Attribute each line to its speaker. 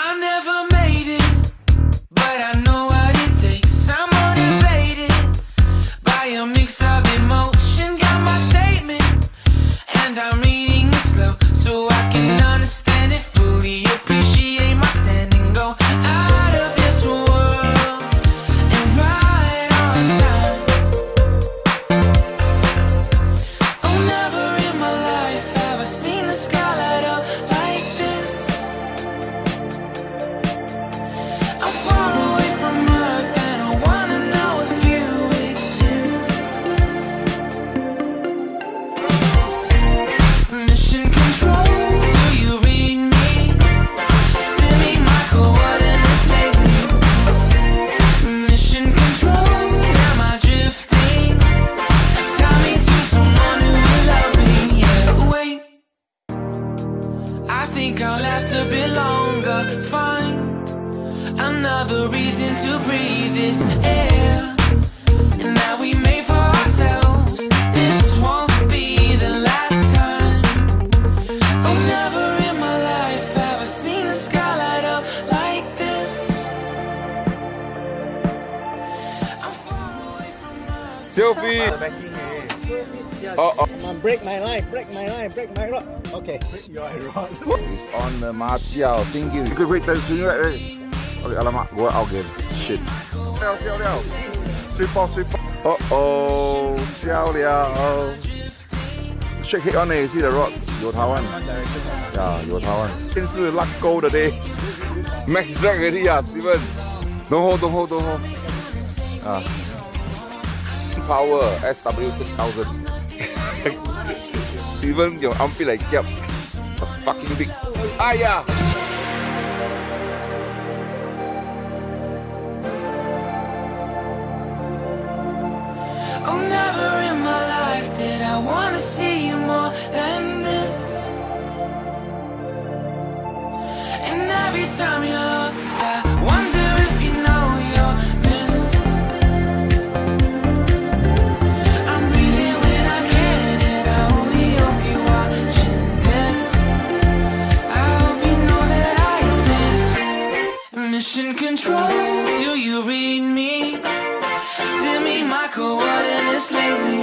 Speaker 1: I never made it, but I know what it takes. I'm motivated by a mix of emotion. Got my statement, and I'm reading it slow so I can understand it fully. Appreciate my standing, go out of this world and right on time. Oh, never in my life have I seen the sky light up like this. I'm far away from Earth and I wanna know if you exist. Mission control, do you read me? Send me my coordinates lately. Mission control, am I drifting? Tie me to someone who will love me. Yeah, wait, I think I'll last a bit longer. Find another reason to breathe this air, and that we made for ourselves. This won't be the last time. Oh, never in my life have I seen the sky light up like this. I'm far away from Earth.
Speaker 2: Selfie. Oh,
Speaker 3: Come on, break my line, break my line, break my rod. Okay.
Speaker 2: it's on the Martial. Thank you. Wait, there's you right. Okay, alamak, go out again. Shit. Liao. Sweep ball. Oh, liao. Shake it on it, see the rod. 有台湾 Yeah, 有台湾 真是 luck go 的嘞 Max drag already 啊 Steven Don't hold Ah, Power SW 6000 Steven your arm feel like gap A fucking big Ayah
Speaker 1: Oh, never in my life did I wanna see you more than this. And every time you're lost, I wonder if you know you're missed. I'm breathing when I can, and I only hope you're watching this. I hope you know that I exist. Mission control, do you read me? Send me my coordinates lately.